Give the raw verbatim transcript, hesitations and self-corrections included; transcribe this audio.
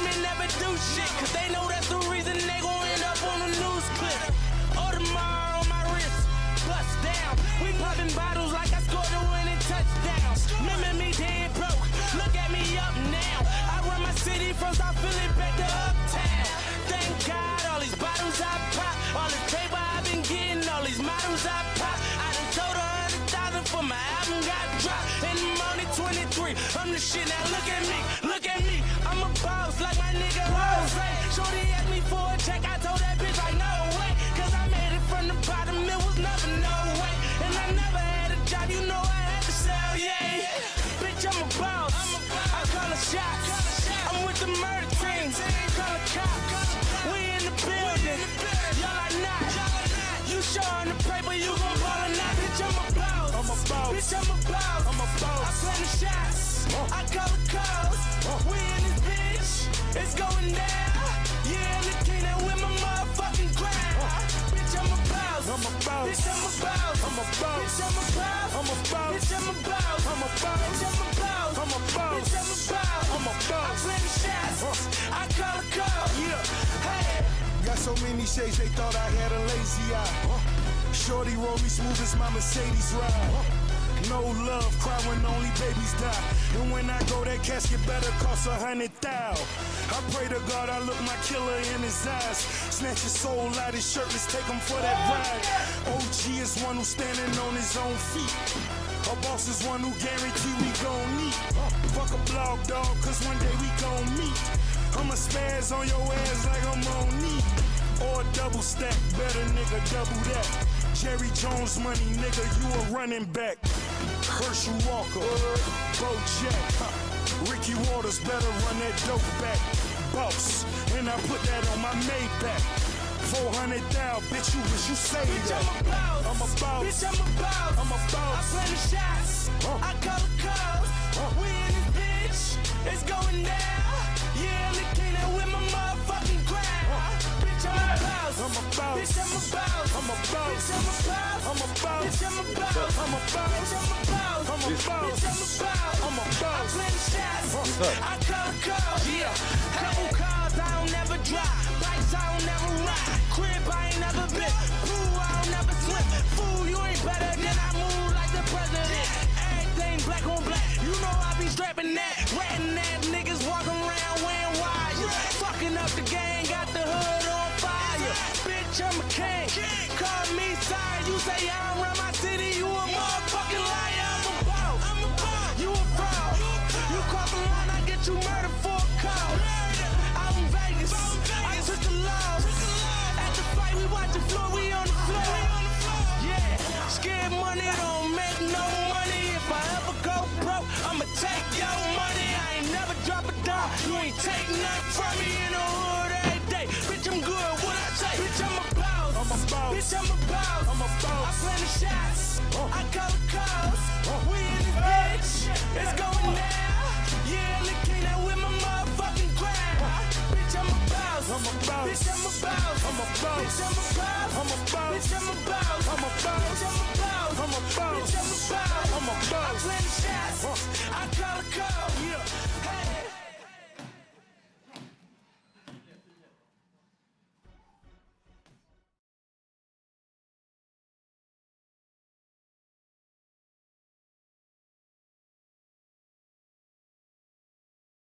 women never do shit, cause they know that's the reason they gon' end up on the news clip. Audemars on my wrist, bust down. We popping bottles like I scored a winning touchdown. Remember me dead broke, look at me up now. I run my city from South Philly back to Uptown. Thank God all these bottles I pop, all this paper I've been getting, all these models I pop. I done told a hundred thousand for my album got dropped. And I'm only twenty-three, I'm the shit, now look at me, look at me. I'm a boss like my nigga Rose. Shorty asked me for a check, I told that bitch like no way, cause I made it from the bottom, it was never no way. And I never had a job, you know I had to sell, yeah. Bitch, I'm a boss, I call a shot. I'm with the murder team, call a cop. We in the building, y'all are not. You showing the paper, you gon' ball or not. Bitch, I'm a boss, I'm a boss. Bitch, I'm a boss, I'm a boss. I play the shots, I call the calls. We in this bitch, it's going down. Yeah, look at with my motherfucking crown. Bitch, I'm a boss, I'm a boss. Bitch, I'm a boss, I'm a boss. Bitch, I'm a boss, I'm a boss. Bitch, I'm a boss, I'm a boss. Bitch, I'm a boss, I'm a boss. Bitch, I'm a boss, I'm a boss. I play the shots, I call the calls. Yeah, hey. Got so many shades, they thought I had a lazy eye. Shorty roll me smooth as my Mercedes ride. No love, cry when only babies die. And when I go, that casket better cost a hundred thou. I pray to God I look my killer in his eyes. Snatch his soul out his shirt, let's take him for that ride. O G is one who's standing on his own feet. Our boss is one who guarantee we gon' meet. Fuck a blog dog, cause one day we gon' meet. I'ma spaz on your ass like I'm on knee. Or a double stack, better nigga double that. Jerry Jones money, nigga, you a running back. Herschel Walker, Bo Jack, Ricky Waters, better run that dope back. Boss, and I put that on my Maybach. Four hundred thou, bitch, you wish you say Bitch, that. I'm a boss, I'm a boss. Bitch, I'm a boss, I'm a boss. I play the shots, I call the calls. We in this bitch, it's going down. Yeah, look at with my motherfucking crown. Bitch, I'm a boss, I'm a boss. Bitch, I'm a boss, I'm a boss. Bitch, I'm a boss, I'm a boss. Bitch, I'm a boss, I'm a boss. Bitch, I'm a boss, I'm a boss. Bitch, I'm a boss, I'm a I boss. play the shots, I call the calls. Yeah, couple cars I don't never drive, bikes I don't never ride, crib I ain't never been, pool I don't never swim. Fool, you ain't better than I move like the president. Everything black on black, you know I be strapping that. Ratting ass niggas walking around wearing wires, fucking up the gang, got the hood on fire. Bitch, I'm a king, call me sorry. You say I don't run my city, you a motherfucking liar. I'm a boss, I'm a boss. You a fraud. You cross the line, I get you murdered for a call. I'm in Vegas, I took the loss. At the fight, we watch the floor, we on the floor. Yeah, scared money don't make no money. If I ever go broke, I'ma take your money. I ain't never drop a dime, you ain't take nothing from me in the hood every day. Bitch, I'm good, what I say? Bitch, I'm a boss. I'm a boss. Bitch, I'm a boss. I'm a boss. I play the shots, I call the calls. We in this bitch.